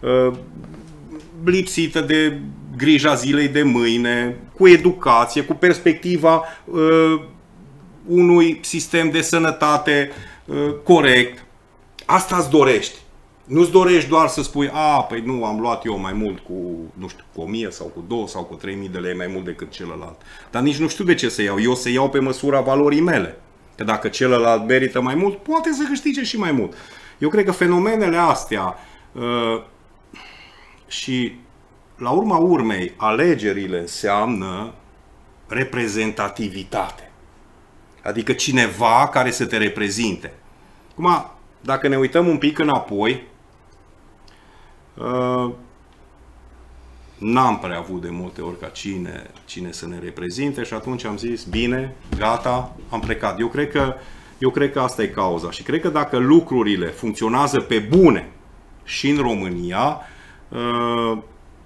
Speaker 2: lipsită de grija zilei de mâine, cu educație, cu perspectiva uh, unui sistem de sănătate uh, corect. Asta îți dorești. Nu-ți dorești doar să spui, a, păi nu, am luat eu mai mult cu, nu știu, cu o mie sau cu două sau cu trei mii de lei mai mult decât celălalt. Dar nici nu știu de ce să iau. Eu să iau pe măsura valorii mele. Că dacă celălalt merită mai mult, poate să câștige și mai mult. Eu cred că fenomenele astea uh, și la urma urmei, alegerile înseamnă reprezentativitate. Adică cineva care să te reprezinte. Acum, dacă ne uităm un pic înapoi, uh, n-am prea avut de multe ori ca cine, cine să ne reprezinte și atunci am zis, bine, gata, am plecat. Eu cred că, eu cred că asta e cauza și cred că dacă lucrurile funcționează pe bune și în România, uh,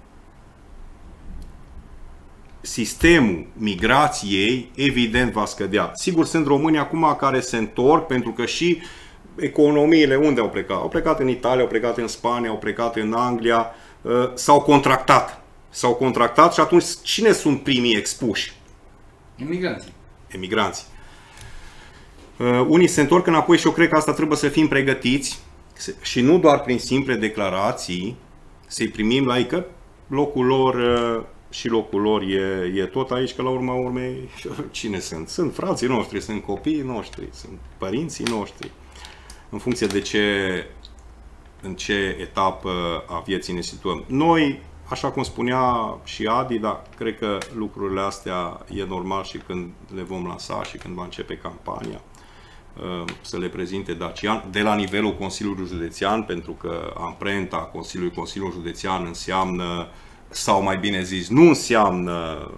Speaker 2: sistemul migrației evident va scădea. Sigur, sunt români acum care se întorc pentru că și economiile unde au plecat? Au plecat în Italia, au plecat în Spania, au plecat în Anglia, s-au contractat. S-au contractat și atunci cine sunt primii expuși?
Speaker 1: Emigranții.
Speaker 2: Emigranții. Unii se întorc înapoi și eu cred că asta trebuie să fim pregătiți și nu doar prin simple declarații să-i primim la ei, că locul lor și locul lor e, e tot aici, că la urma urmei cine sunt? Sunt frații noștri, sunt copiii noștri, sunt părinții noștri. În funcție de ce, în ce etapă a vieții ne situăm. Noi, așa cum spunea și Adi, dar cred că lucrurile astea e normal și când le vom lansa și când va începe campania, să le prezinte Dacian, de la nivelul Consiliului Județean, pentru că amprenta Consiliului Consiliul Județean înseamnă, sau mai bine zis, nu înseamnă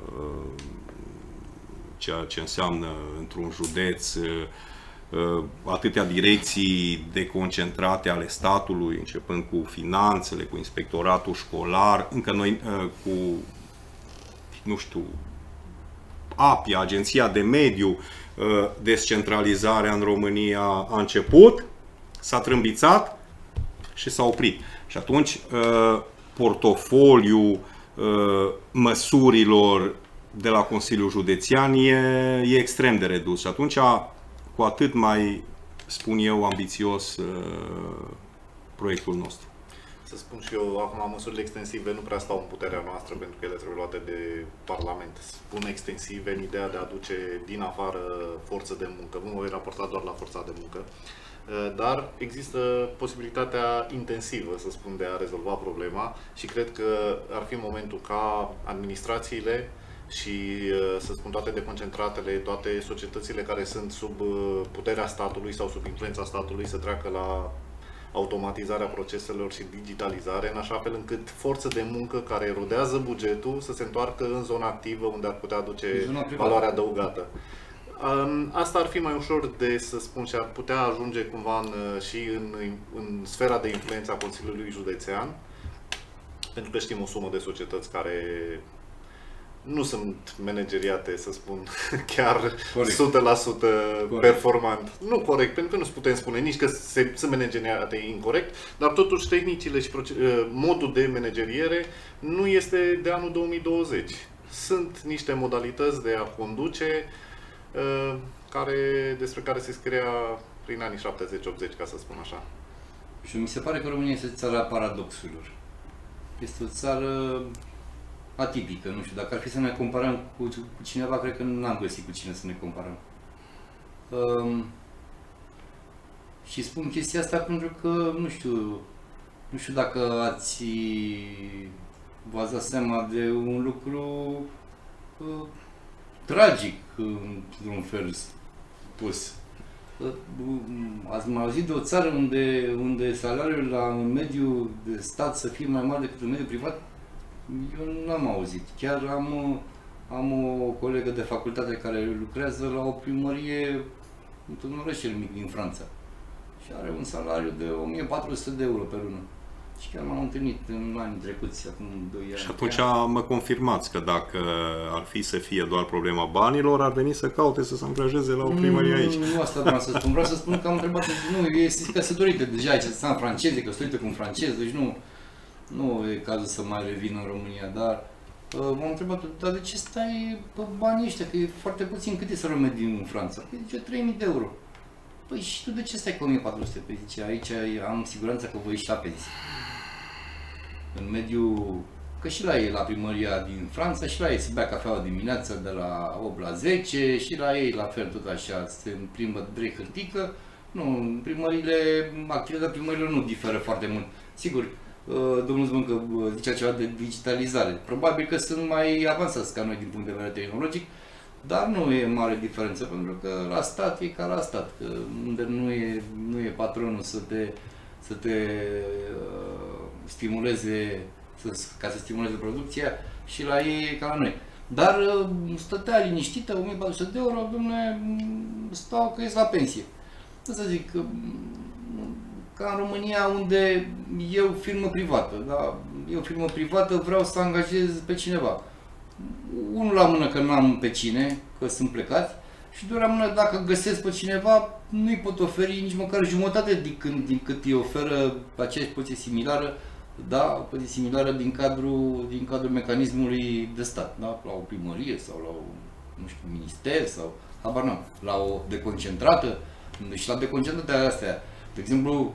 Speaker 2: ceea ce înseamnă într-un județ atâtea direcții deconcentrate ale statului, începând cu finanțele, cu inspectoratul școlar, încă noi cu, nu știu, A P I, Agenția de Mediu, descentralizarea în România a început, s-a trâmbițat și s-a oprit. Și atunci portofoliul măsurilor de la Consiliul Județean e, e extrem de redus. Și atunci, cu atât mai, spun eu, ambițios proiectul nostru.
Speaker 3: Să spun și eu, acum măsurile extensive nu prea stau în puterea noastră, pentru că ele trebuie luate de Parlament. Spun extensive în ideea de a aduce din afară forță de muncă. Nu mă voi raporta doar la forța de muncă. Dar există posibilitatea intensivă, să spun, de a rezolva problema și cred că ar fi momentul ca administrațiile și, să spun, toate deconcentratele, toate societățile care sunt sub puterea statului sau sub influența statului să treacă la automatizarea proceselor și digitalizare, în așa fel încât forță de muncă care erodează bugetul să se întoarcă în zona activă, unde ar putea aduce valoare adăugată. Asta ar fi mai ușor de, să spun, și ar putea ajunge cumva în, și în, în sfera de influență a Consiliului Județean, pentru că știm o sumă de societăți care nu sunt manageriate, să spun, chiar corect. o sută la sută performant. Nu corect, pentru că nu putem spune nici că se, sunt manageriate incorrect, dar totuși tehnicile și modul de manageriere nu este de anul două mii douăzeci. Sunt niște modalități de a conduce care, despre care se scria prin anii șaptezeci optzeci, ca să spun așa.
Speaker 1: Și mi se pare că România este țara paradoxurilor. este o țară atipică, nu știu, dacă ar fi să ne comparăm cu, cu cineva, cred că n-am găsit cu cine să ne comparăm. Um, și spun chestia asta pentru că, nu știu, nu știu dacă ați v-ați dat seama de un lucru uh, tragic, într-un fel spus. Uh, ați mai auzit de o țară unde, unde salariul la un mediu de stat să fie mai mare decât un mediu privat? Eu nu am auzit. Chiar am, am o colegă de facultate care lucrează la o primărie într-un orășel mic din Franța și are un salariu de o mie patru sute de euro pe lună. Și chiar m-am întâlnit în anii trecuți, acum doi ani.
Speaker 2: Și atunci mă confirmați că dacă ar fi să fie doar problema banilor, ar veni să caute să se angajeze la o primărie aici.
Speaker 1: Nu, nu asta vreau să spun. Vreau să spun că am întrebat, nu, e căsătorită deja aici, sunt franceze, căsătorită cu un francez, deci nu, nu e cazul să mai revin în România, dar uh, m-am întrebat, dar de ce stai pe banii ăștia, că e foarte puțin, cât e salariul mediu în Franța? Păi zice trei mii de euro. Păi și tu de ce stai cu o mie patru sute? Păi zice, aici am siguranța că voi ieși la pensie. În mediul, că și la ei, la primăria din Franța, și la ei se bea cafeaua dimineața de la opt la zece, și la ei la fel tot așa, se plimbă drept hârtică. Nu, primările, activitatea primărilor nu diferă foarte mult. Sigur, domnul Zvîncă zicea ceva de digitalizare. Probabil că sunt mai avansați ca noi din punct de vedere tehnologic, dar nu e mare diferență, pentru că la stat e ca la stat, că unde nu e, nu e patronul să te, să te uh, stimuleze, să, ca să stimuleze producția, și la ei e ca la noi. Dar uh, stătea liniștită, o mie patru sute de euro, dom'le, stau că ies la pensie. Să zic, uh, ca în România, unde eu, firmă privată, da? Eu, firmă privată, vreau să angajez pe cineva. Unul la mână că n-am pe cine, că sunt plecați, și doi la mână, dacă găsesc pe cineva, nu-i pot oferi nici măcar jumătate din, când, din cât îi oferă aceeași poziție similară, da, o poziție similară din cadrul, din cadrul mecanismului de stat, da? La o primărie sau la o, nu știu, minister sau, habar n-am, la o deconcentrată, și la deconcentrate astea. De exemplu,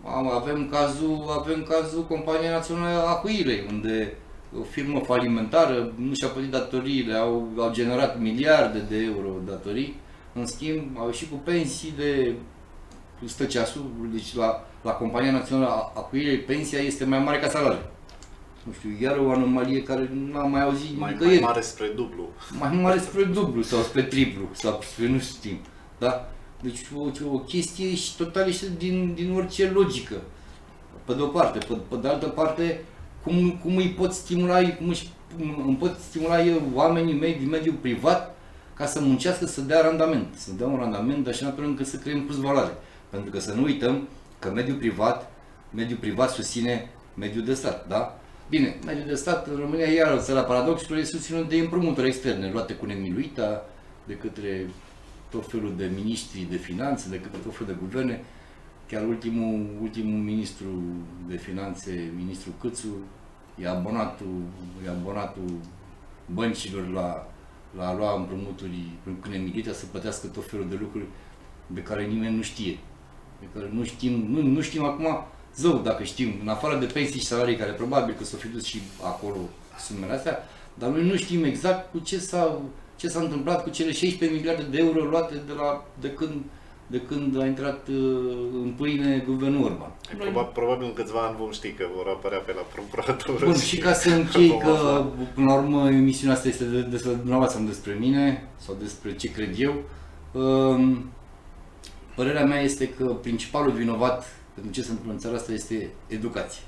Speaker 1: avem cazul, avem cazul Companiei Naționale a Huilei, unde o firmă falimentară nu și-a plătit datoriile, au, au generat miliarde de euro datorii, în schimb au ieșit cu pensii de stă ceasul, deci la, la Compania Națională a Huilei pensia este mai mare ca salariul. Nu știu, iar o anomalie care nu am mai auzit
Speaker 3: mai,
Speaker 1: nicăieri.
Speaker 3: Mai mare spre dublu.
Speaker 1: Mai mare spre dublu sau spre triplu, sau spre nu știm. Da? Deci o, o chestie și total ieșită din, din orice logică. Pe de o parte, pe, pe de altă parte, cum, cum îi pot stimula, cum își, îmi pot stimula eu oamenii mei din mediul privat ca să muncească, să dea randament, să dea un randament de așa fel încât să creăm plus valoare. Pentru că să nu uităm că mediul privat, mediul privat susține mediul de stat, da? Bine, mediul de stat în România, iar o țară paradoxului, e susținut de împrumuturi externe, luate cu nemiluita de către tot felul de miniștri de finanțe, de către tot felul de guverne. Chiar ultimul, ultimul ministru de finanțe, ministrul Câțu, e abonatul, e abonatul băncilor la, la a lua împrumuturi cu nemiluita, să plătească tot felul de lucruri de care nimeni nu știe. De care nu știm, nu, nu știm acum, zău dacă știm, în afară de pensii și salarii, care probabil că s-au fi dus și acolo sumele astea, dar noi nu știm exact cu ce s-a ce s-a întâmplat cu cele șaisprezece miliarde de euro luate de, la, de, când, de când a intrat uh, în pâine guvernul Orban.
Speaker 3: Probabil, probabil în câțiva ani vom ști că vor apărea pe la procuratură.
Speaker 1: Bun, și, și ca să închei că, până la urmă, emisiunea asta este de, despre dumneavoastră, despre mine, sau despre ce cred eu. Uh, părerea mea este că principalul vinovat pentru ce se întâmplă în țara asta este educația.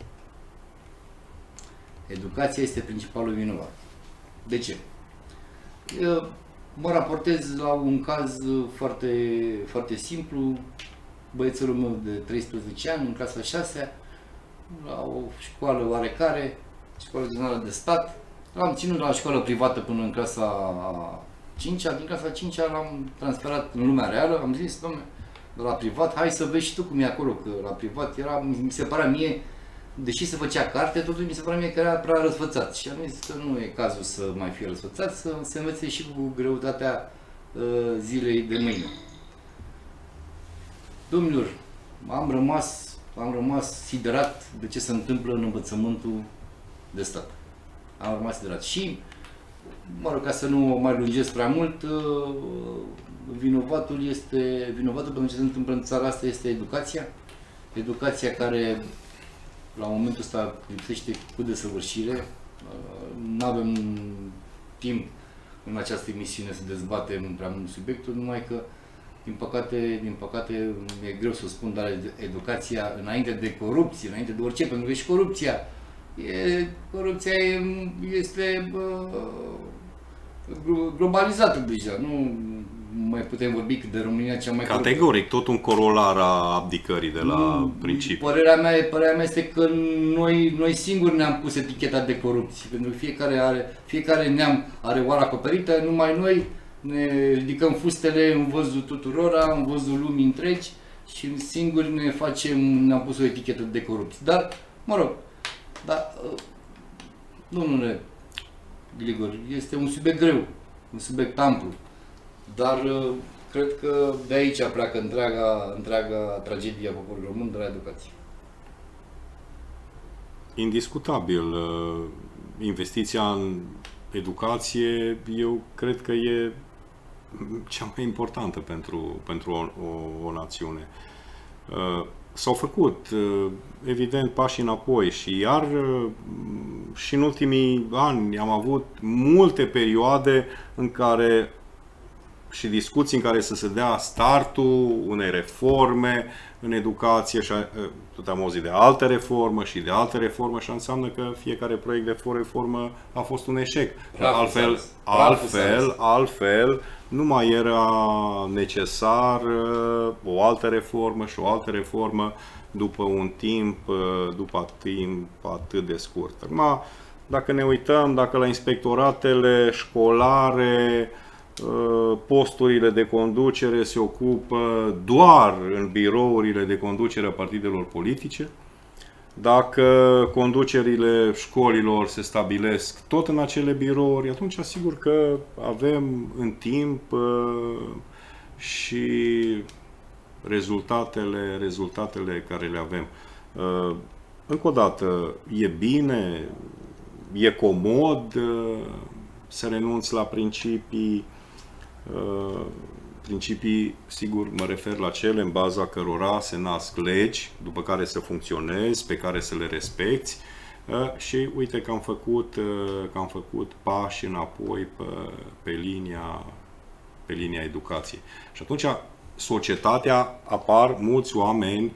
Speaker 1: Educația este principalul vinovat. De ce? Eu mă raportez la un caz foarte, foarte simplu. Băiețelul meu de treisprezece ani, în clasa a șasea, la o școală oarecare, școală generală de stat. L-am ținut la o școală privată până în clasa a cincea. Din clasa a cincea l-am transferat în lumea reală. Am zis, dom'le, de la privat, hai să vezi și tu cum e acolo, că la privat era, mi se părea mie, deși se făcea carte, totuși mi se părea mie că era prea răsfățat. Și am zis că nu e cazul să mai fie răsfățat, să se învețe și cu greutatea uh, zilei de mâine. Domnilor, am rămas, am rămas siderat de ce se întâmplă în învățământul de stat. Am rămas siderat. Și, mă rog, ca să nu mai lungesc prea mult, vinovatul este, vinovatul pentru ce se întâmplă în țara asta este educația. Educația care, la momentul ăsta, lipsește cu desăvârșire. Nu avem timp în această emisiune să dezbatem prea mult subiectul, numai că, din păcate, din păcate, e greu să spun, dar educația, înainte de corupție, înainte de orice, pentru că și corupția, e, corupția e, este uh, globalizată deja, nu mai putem vorbi de România cea mai
Speaker 2: categoric, tot un corolar a abdicării de la nu, principiu.
Speaker 1: Părerea mea, părerea mea este că noi, noi singuri ne-am pus eticheta de corupție, pentru că fiecare, are, fiecare neam are oara acoperită, numai noi ne ridicăm fustele în văzul tuturora, în văzul lumii întregi și singuri ne facem, ne-am pus o etichetă de corupție. Dar, mă rog, dar, domnule Grigor, este un subiect greu, un subiect amplu, dar cred că de aici pleacă întreaga, întreaga tragedie a poporului român, de la educație.
Speaker 2: Indiscutabil, investiția în educație, eu cred că e cea mai importantă pentru, pentru o, o, o națiune. S-au făcut, evident, pași înapoi și iar și în ultimii ani am avut multe perioade în care și discuții în care să se dea startul unei reforme în educație și tot am auzit de alte reformă și de alte reformă și înseamnă că fiecare proiect de reformă a fost un eșec. Altfel, altfel, altfel nu mai era necesar o altă reformă și o altă reformă după un timp, după timp atât de scurt. Acum, dacă ne uităm, dacă la inspectoratele școlare posturile de conducere se ocupă doar în birourile de conducere a partidelor politice, dacă conducerile școlilor se stabilesc tot în acele birouri, atunci asigur că avem în timp și rezultatele, rezultatele care le avem. Încă o dată, e bine, e comod să renunți la principii. Principii, sigur, mă refer la cele în baza cărora se nasc legi, după care să funcționezi, pe care să le respecti și uite că am făcut, că am făcut pași înapoi pe, pe, linia, pe linia educației. Și atunci societatea, apar mulți oameni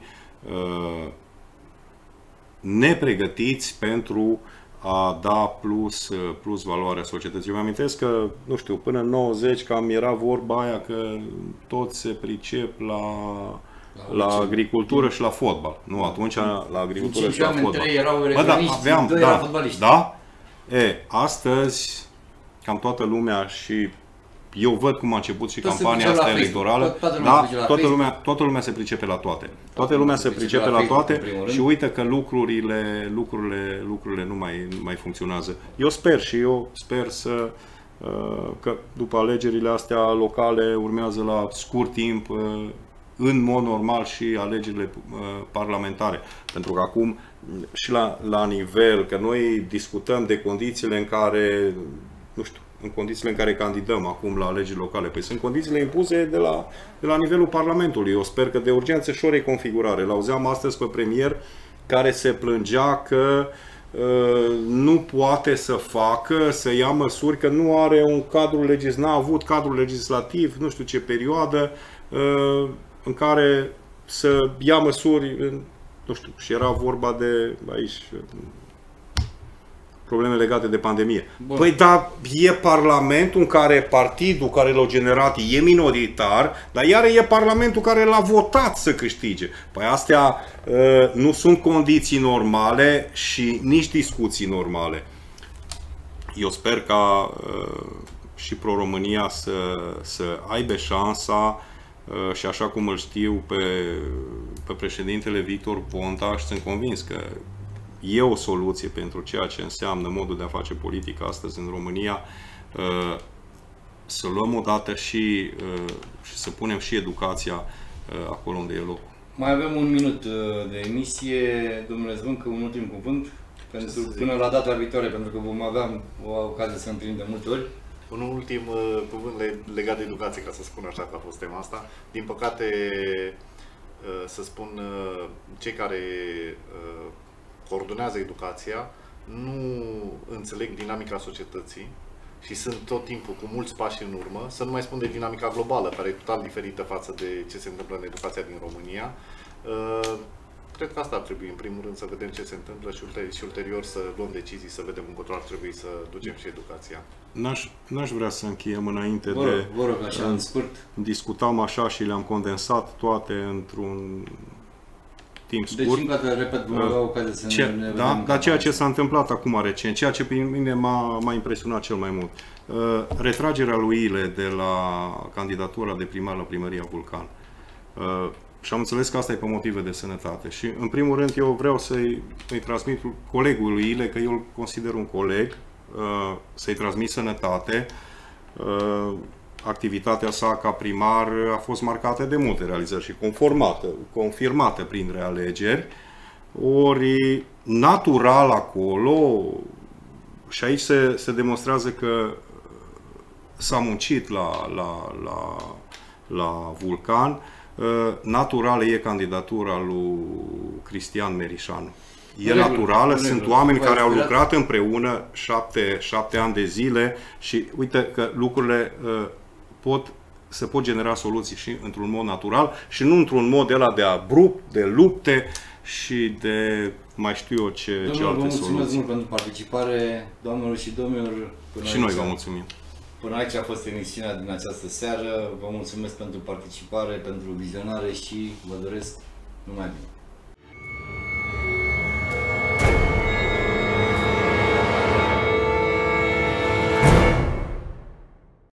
Speaker 2: nepregătiți pentru a da plus, plus valoare a societății. Eu mi-amintesc că, nu știu, până în nouăzeci cam era vorba aia că toți se pricep la, la, la agricultură și la fotbal. Nu, atunci la agricultură și la fotbal.
Speaker 1: Erau Bă, da, aveam, doi
Speaker 2: da,
Speaker 1: erau fotbaliști.
Speaker 2: Da? E, astăzi, cam toată lumea și eu văd cum a început și Tot campania asta electorală, tot, toată, lumea da, toată, lumea, toată lumea se pricepe la toate. Toată lumea se pricepe la toate și uite că lucrurile, lucrurile, lucrurile nu mai, nu mai funcționează. Eu sper și eu sper să că după alegerile astea locale urmează la scurt timp în mod normal și alegerile parlamentare. Pentru că acum și la, la nivel, că noi discutăm de condițiile în care, nu știu, în condițiile în care candidăm acum la alegeri locale. Păi sunt condițiile impuse de la, de la nivelul Parlamentului. Eu sper că de urgență și o reconfigurare. L-auzeam astăzi pe premier care se plângea că uh, nu poate să facă, să ia măsuri, că nu are un cadru legislativ, n-a avut cadru legislativ, nu știu ce perioadă, uh, în care să ia măsuri, nu știu, și era vorba de aici probleme legate de pandemie. Bun. Păi da, e Parlamentul în care partidul care l-a generat e minoritar, dar iar e Parlamentul care l-a votat să câștige. Păi astea uh, nu sunt condiții normale și nici discuții normale. Eu sper ca uh, și Pro-România să, să aibă șansa uh, și așa cum îl știu pe, pe președintele Victor Ponta și sunt convins că e o soluție pentru ceea ce înseamnă modul de a face politică astăzi în România, să luăm odată și, și să punem și educația acolo unde e locul.
Speaker 1: Mai avem un minut de emisie. Domnule Zvîncă, un ultim cuvânt pentru, până la data viitoare, pentru că vom avea o ocazie să întâlnim de multe ori.
Speaker 3: Un ultim uh, cuvânt legat de educație, ca să spun așa, că a fost tema asta. Din păcate, uh, să spun, uh, cei care uh, coordonează educația nu înțeleg dinamica societății și sunt tot timpul cu mulți pași în urmă, să nu mai spun de dinamica globală, care e total diferită față de ce se întâmplă în educația din România. Cred că asta ar trebui, în primul rând, să vedem ce se întâmplă și, ulterior, și ulterior să luăm decizii, să vedem încotro ar trebui să ducem și educația.
Speaker 2: N-aș, n-aș vrea să încheiem înainte
Speaker 1: vă,
Speaker 2: de...
Speaker 1: Vă rog, așa, în scurt.
Speaker 2: Discutam așa și le-am condensat toate într-un timp scurt.
Speaker 1: Deci, încă dată, repet, vom avea ocazia să
Speaker 2: ce,
Speaker 1: ne, ne
Speaker 2: da?
Speaker 1: vedem.
Speaker 2: Dar ceea ce s-a întâmplat acum recent, ceea ce pe mine m-a impresionat cel mai mult, uh, retragerea lui Ile de la candidatura de primar la primăria Vulcan. Uh, și am înțeles că asta e pe motive de sănătate. Și, în primul rând, eu vreau să-i să transmit colegului Ile, că eu îl consider un coleg, uh, să-i transmit sănătate. Uh, activitatea sa ca primar a fost marcată de multe realizări și conformată, confirmată prin realegeri. Ori natural acolo, și aici se, se demonstrează că s-a muncit la, la, la, la Vulcan, naturală e candidatura lui Cristian Merișanu. E naturală, sunt oameni care au lucrat împreună șapte, șapte ani de zile și uite că lucrurile pot, se pot genera soluții și într-un mod natural și nu într-un mod ăla de abrupt, de lupte și de mai știu eu ce,
Speaker 1: Domnul,
Speaker 2: ce alte
Speaker 1: vă mulțumesc
Speaker 2: soluții.
Speaker 1: mult pentru participare, doamnelor și domnilor.
Speaker 2: Și aici, noi vă mulțumim.
Speaker 1: Până aici a fost emisiunea din această seară. Vă mulțumesc pentru participare, pentru vizionare și vă doresc numai bine.